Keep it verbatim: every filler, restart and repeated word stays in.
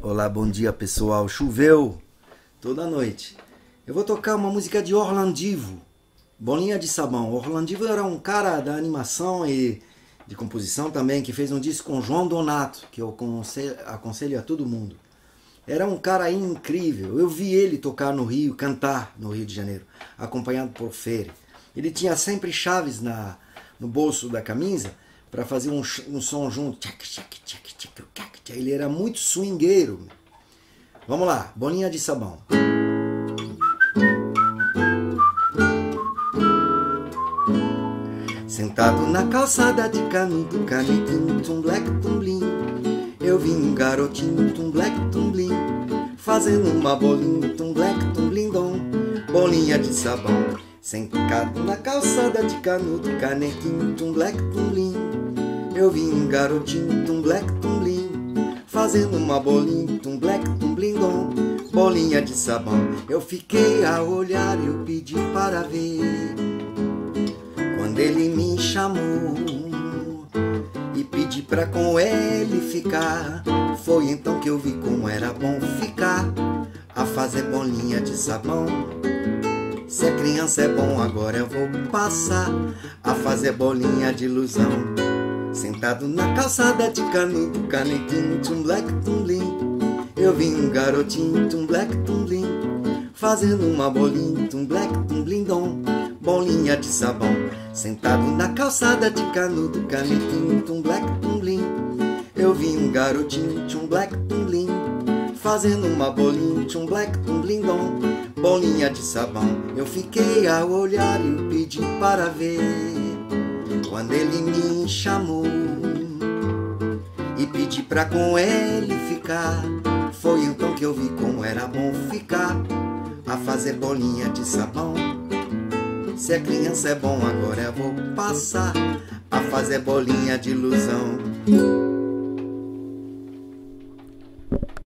Olá, bom dia pessoal. Choveu toda noite. Eu vou tocar uma música de Orlandivo, Bolinha de Sabão. Orlandivo era um cara da animação e de composição também, que fez um disco com João Donato, que eu aconselho, aconselho a todo mundo. Era um cara incrível. Eu vi ele tocar no Rio, cantar no Rio de Janeiro, acompanhado por Fere. Ele tinha sempre chaves na, no bolso da camisa para fazer um, um som junto. Ele era muito swingueiro. Vamos lá, Bolinha de Sabão. Sentado na calçada de canudo, canequinho, tum black, tum blim. Eu vi um garotinho, tum black, tum blim, fazendo uma bolinha, tum black, tum blim, dom. Bolinha de sabão. Sentado na calçada de canudo, canequinho, tum black, tum blim. Eu vi um garotinho, tum black, tum blim, fazendo uma bolinha, tum black, tum blim, dom. Bolinha de sabão. Eu fiquei a olhar, eu pedi para ver. Quando ele me chamou e pedi pra com ele ficar, foi então que eu vi como era bom ficar a fazer bolinha de sabão. Se a criança é bom, agora eu vou passar a fazer bolinha de ilusão. Sentado na calçada de canudo, canequinho, tum black, tum blim. Eu vi um garotinho, tum black, tum blim, fazendo uma bolinha, tum black, tum blim, dom. Bolinha de sabão. Sentado na calçada de canudo, canequinho, tum black, tum blim. Eu vi um garotinho, tum black, tum blim, fazendo uma bolinha, tum black, tum blim, dom. Bolinha de sabão. Eu fiquei a olhar e eu pedi para ver. Quando ele me chamou e pedi pra com ele ficar, foi então que eu vi como era bom ficar a fazer bolinha de sabão. Se a criança é bom, agora eu vou passar a fazer bolinha de ilusão.